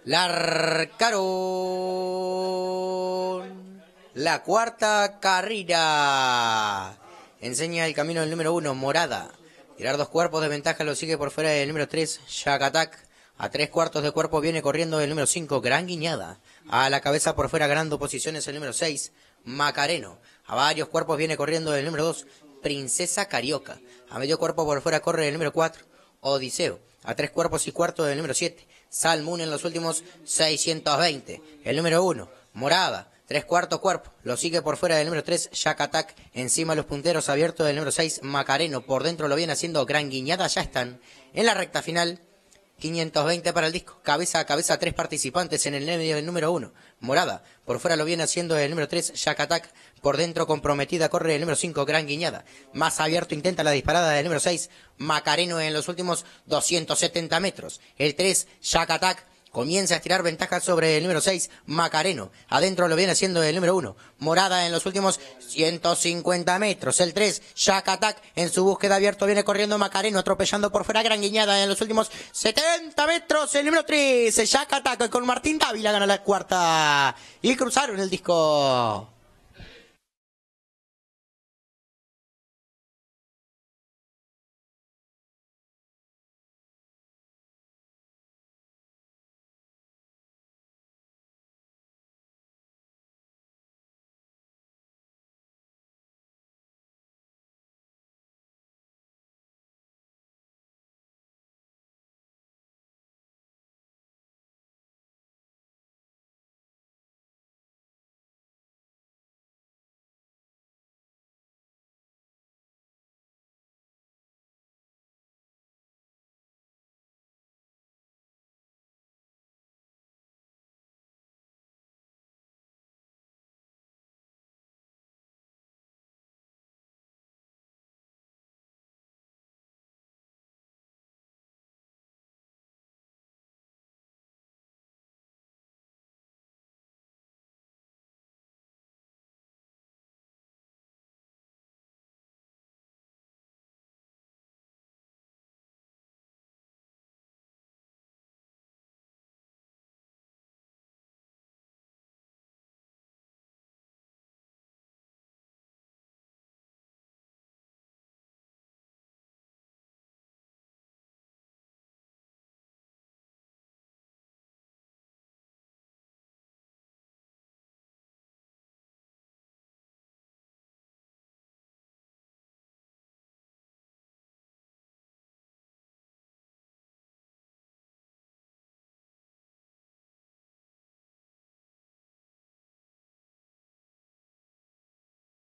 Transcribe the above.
Larcaron la cuarta carrera. Enseña el camino del número 1, Morada. Tirar 2 cuerpos de ventaja, lo sigue por fuera el número 3, Shakatak. A 3 cuartos de cuerpo viene corriendo el número 5, Gran Guiñada. A la cabeza por fuera ganando posiciones el número 6, Macareno. A varios cuerpos viene corriendo el número 2, Princesa Carioca. A medio cuerpo por fuera corre el número 4, Odiseo. A 3 cuerpos y cuarto del número 7, Salmoon en los últimos 620. El número 1, Morada. 3 cuartos cuerpo, lo sigue por fuera del número 3, Shakatak, encima los punteros abiertos del número 6, Macareno, por dentro lo viene haciendo Gran Guiñada, ya están en la recta final, 520 para el disco, cabeza a cabeza 3 participantes en el medio del número 1, Morada, por fuera lo viene haciendo el número 3, Shakatak, por dentro comprometida corre el número 5, Gran Guiñada, más abierto intenta la disparada del número 6, Macareno en los últimos 270 metros, el 3, Shakatak, comienza a estirar ventaja sobre el número 6, Macareno. Adentro lo viene haciendo el número 1, Morada en los últimos 150 metros. El 3, Shakatak, en su búsqueda abierto viene corriendo Macareno, atropellando por fuera Gran Guiñada en los últimos 70 metros. El número 3, Shakatak con Martín Dávila gana la cuarta. Y cruzaron el disco.